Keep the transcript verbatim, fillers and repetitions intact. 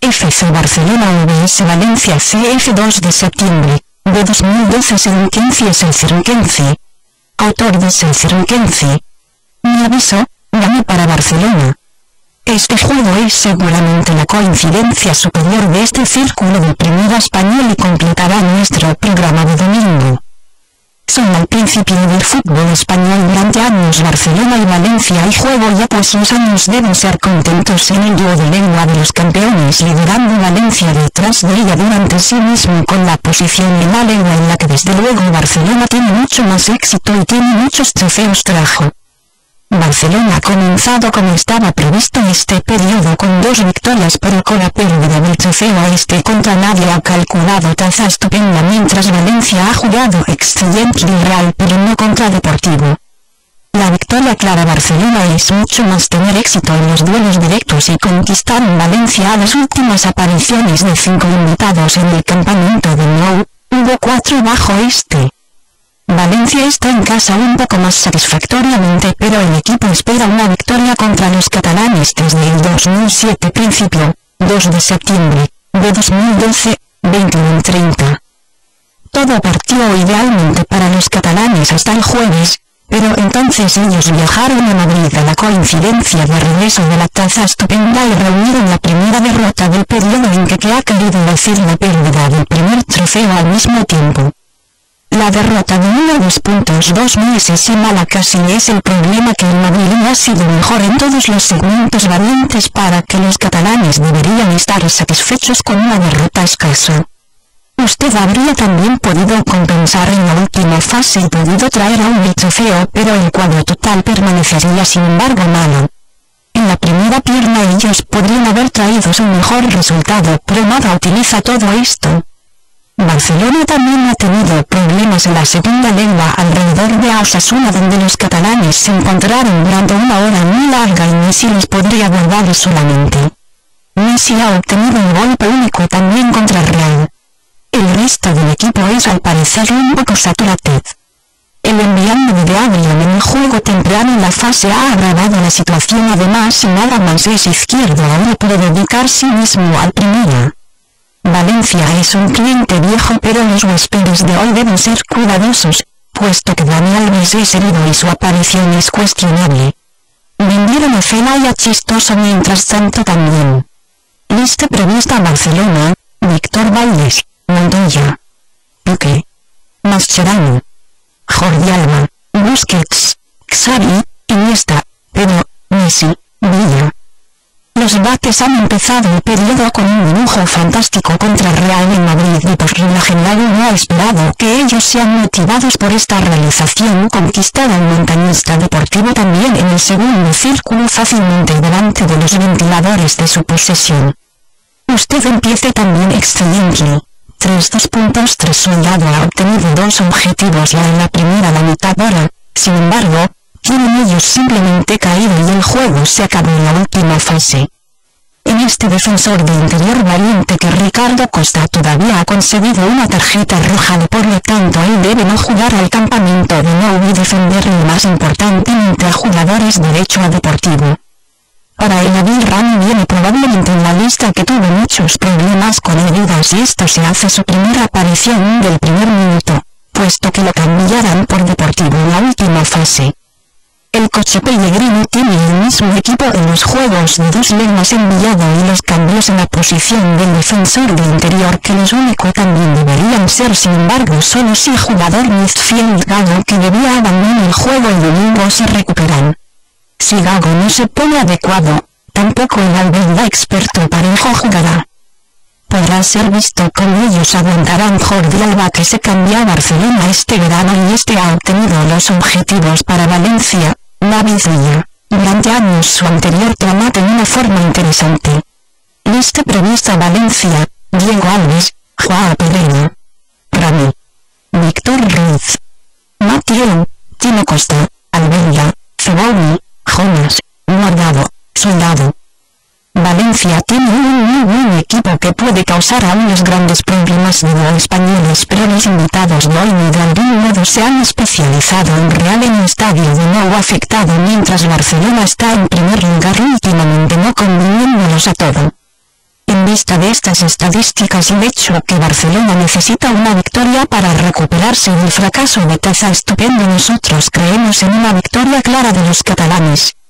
F C Barcelona vs Valencia C F dos de septiembre de dos mil doce. Circense es el Circense. Autor de Circense. Mi aviso, gane para Barcelona. Este juego es seguramente la coincidencia superior de este círculo del Primera Español y completará nuestro programa de domingo. Son al principio del fútbol español durante años Barcelona y Valencia y juego ya pues los años deben ser contentos en el duelo de lengua de los campeones, liderando Valencia detrás de ella durante sí mismo con la posición en la lengua en la que desde luego Barcelona tiene mucho más éxito y tiene muchos trofeos trajo. Barcelona ha comenzado como estaba previsto este periodo con dos victorias pero con la pérdida del trofeo a este contra nadie ha calculado taza estupenda, mientras Valencia ha jugado excelente y real pero no contra Deportivo. La victoria clara Barcelona es mucho más tener éxito en los duelos directos y conquistar en Valencia. A las últimas apariciones de cinco invitados en el campamento de Nou, hubo cuatro bajo este. Valencia está en casa un poco más satisfactoriamente pero el equipo espera una victoria contra los catalanes desde el dos mil siete principio, dos de septiembre, de dos mil doce, veintiuno treinta. Todo partió idealmente para los catalanes hasta el jueves, pero entonces ellos viajaron a Madrid a la coincidencia de regreso de la taza estupenda y reunieron la primera derrota del periodo en que, que ha querido decir la pérdida del primer trofeo al mismo tiempo. La derrota de uno dos puntos dos meses y mala casi es el problema que el Madrid ha sido mejor en todos los segmentos valientes para que los catalanes deberían estar satisfechos con una derrota escasa. Usted habría también podido compensar en la última fase y podido traer aún el trofeo pero el cuadro total permanecería sin embargo malo. En la primera pierna ellos podrían haber traído su mejor resultado pero nada utiliza todo esto. Barcelona también ha tenido problemas en la segunda lengua alrededor de Osasuna donde los catalanes se encontraron durante una hora muy larga y Messi les podría guardar solamente. Messi ha obtenido un golpe único también contra Real. El resto del equipo es al parecer un poco saturated. El enviando de Adrian en el juego temprano en la fase ha agravado la situación, además y nada más es izquierdo ahora puede dedicar sí mismo al primera. Valencia es un cliente viejo pero los huéspedes de hoy deben ser cuidadosos, puesto que Dani Alves es herido y su aparición es cuestionable. Vendieron a Fela y a Chistoso mientras tanto también. Lista prevista Barcelona, Víctor Valdés, Montoya, Piqué, Mascherano, Jordi Alba, Busquets, Xavi, Iniesta, Pedro, Messi, Villa. Los bates han empezado el periodo con un dibujo fantástico contra Real en Madrid y por regla general uno ha esperado que ellos sean motivados por esta realización conquistada. El montañista Deportivo también en el segundo círculo fácilmente delante de los ventiladores de su posesión. Usted empiece también excelente. tres dos puntos tres Soldado ha obtenido dos objetivos ya en la primera la mitad hora, sin embargo, tienen ellos simplemente caído y el juego se acabó en la última fase. En este defensor de interior valiente que Ricardo Costa todavía ha conseguido una tarjeta roja y por lo tanto él debe no jugar al campamento de Nou y defender lo más importantemente a jugadores derecho a Deportivo. Para el Nabil Rami viene probablemente en la lista que tuvo muchos problemas con heridas y esto se hace su primera aparición del primer minuto, puesto que lo cambiarán por Deportivo en la última fase. El coche Pellegrini tiene el mismo equipo en los juegos de dos lenguas enviado y los cambios en la posición del defensor de interior que los único también deberían ser sin embargo solo si el jugador Midfield Gago que debía abandonar el juego el domingo se recuperan. Si Gago no se pone adecuado, tampoco el Albelda experto Parejo jugará. Podrá ser visto cómo ellos aguantarán Jordi Alba que se cambia a Barcelona este verano y este ha obtenido los objetivos para Valencia. David Villa, durante años su anterior tomate en una forma interesante. Lista prevista Valencia, Diego Alves, Joao Pereira, Rami, Víctor Ruiz, Mateo, Tino Costa, Albelda, Zubauni, Jonas, Guardado, Soldado. Valencia tiene un muy buen equipo que puede causar aún los grandes problemas de los españoles pero los invitados de hoy ni de algún modo se han especializado en Real en el estadio de Nou afectado mientras Barcelona está en primer lugar últimamente no conviniéndolos a todo. En vista de estas estadísticas y el hecho que Barcelona necesita una victoria para recuperarse del fracaso de Taza estupendo, nosotros creemos en una victoria clara de los catalanes.